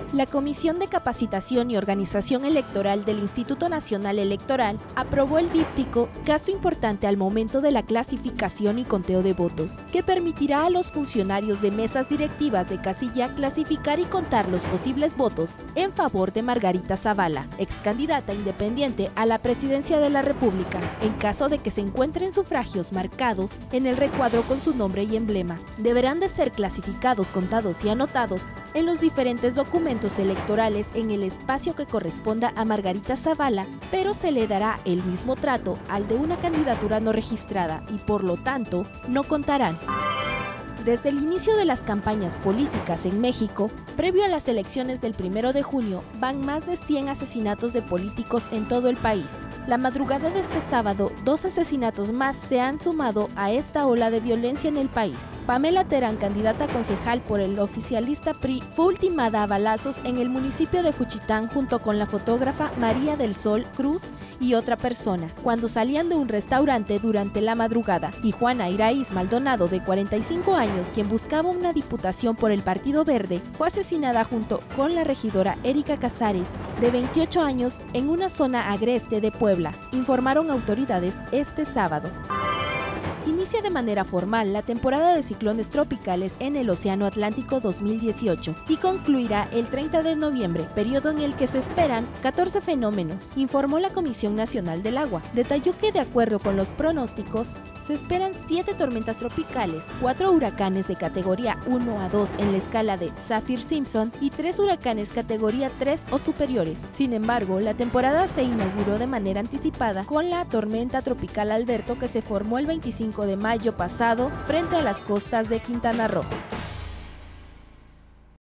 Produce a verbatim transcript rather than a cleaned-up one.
La Comisión de Capacitación y Organización Electoral del Instituto Nacional Electoral aprobó el díptico Caso importante al momento de la clasificación y conteo de votos, que permitirá a los funcionarios de mesas directivas de casilla clasificar y contar los posibles votos en favor de Margarita Zavala, ex candidata independiente a la presidencia de la República, en caso de que se encuentren sufragios marcados en el recuadro con su nombre y emblema. Deberán de ser clasificados, contados y anotados en los diferentes documentos electorales en el espacio que corresponda a Margarita Zavala, pero se le dará el mismo trato al de una candidatura no registrada y por lo tanto no contarán. Desde el inicio de las campañas políticas en México, previo a las elecciones del primero de junio, van más de cien asesinatos de políticos en todo el país. La madrugada de este sábado, dos asesinatos más se han sumado a esta ola de violencia en el país. Pamela Terán, candidata a concejal por el oficialista P R I, fue ultimada a balazos en el municipio de Juchitán junto con la fotógrafa María del Sol Cruz y otra persona, cuando salían de un restaurante durante la madrugada. Y Juana Iraíz Maldonado, de cuarenta y cinco años, quien buscaba una diputación por el Partido Verde, fue asesinada junto con la regidora Erika Casares, de veintiocho años, en una zona agreste de Puebla, informaron autoridades este sábado. Inicia de manera formal la temporada de ciclones tropicales en el Océano Atlántico dos mil dieciocho y concluirá el treinta de noviembre, periodo en el que se esperan catorce fenómenos, informó la Comisión Nacional del Agua. Detalló que, de acuerdo con los pronósticos, se esperan siete tormentas tropicales, cuatro huracanes de categoría uno a dos en la escala de Saffir-Simpson y tres huracanes categoría tres o superiores. Sin embargo, la temporada se inauguró de manera anticipada con la tormenta tropical Alberto, que se formó el veinticinco de mayo pasado frente a las costas de Quintana Roo.